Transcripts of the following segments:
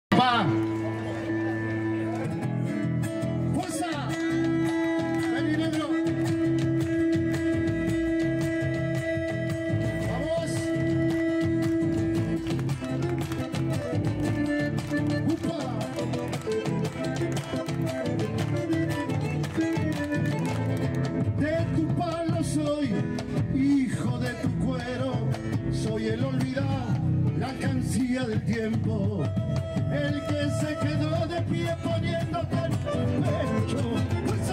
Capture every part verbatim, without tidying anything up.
Pa. Fuerza. Vení, negro. Vamos. Upa. De tu palo soy, hijo de tu cuero, soy el olvidado, la cancilla del tiempo, el que se quedó de pie poniéndote en el pecho. ¡Fuerza!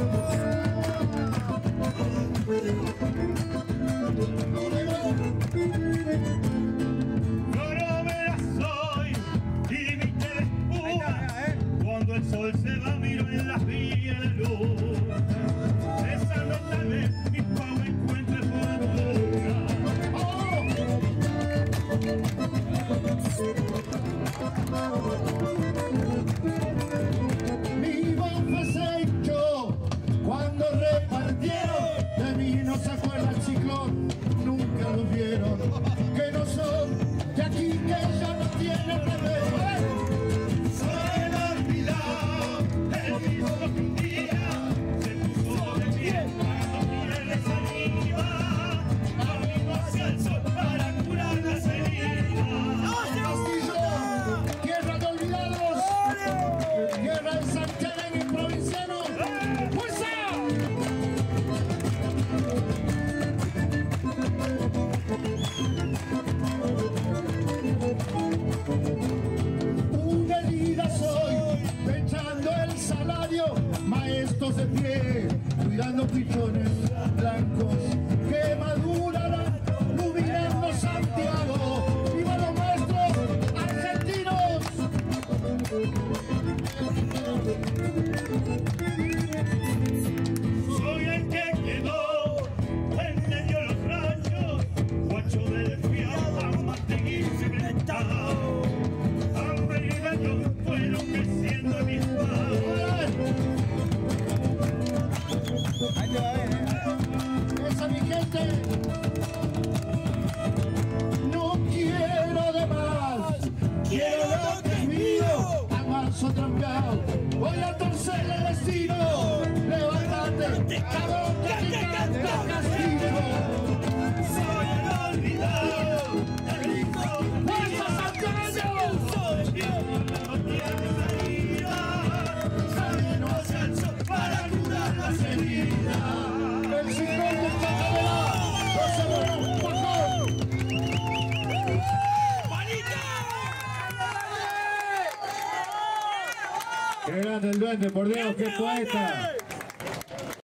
Floromera soy y mi espuma, cuando el sol se va miro en las vías de luz. Esa no tal vez mi pau encuentre fortuna. Mi bomba se hinchó cuando repartieron, de mí no se acuerda el ciclón, nunca lo vieron, que no son de aquí, que ya no tiene remedio. Soy el olvidado, el mismo que un día se puso de pie cuando tiré la saliva, camino hacia el sol para curar las heridas. Castillo, tierra de olvidados, tierra de Santiago y provincianos. ¡Fuerza! Una herida soy, echando el salario, maestros de pie, cuidando pichones blancos que madurarán, iluminando Santiago. ¡Viva los maestros argentinos! Soy el que quedó en medio de los ranchos, guacho del fiado, Amategui cimentado. Hambre y daño fueron creciendo en mis manos. Esa mi gente, no quiero de más, quiero lo que es mío, avanzo trancado, voy a torcer el destino, levántate, cabrón, que te canta Castillo. Soy el olvidado, el hijo ¡Fuerza, Santiago! de pie, no tiene salida, saliendo hacia el sol para curar las heridas. El ciclón de Chacalera, no se mueve un bajón. Qué grande el duende, por Dios, qué poeta.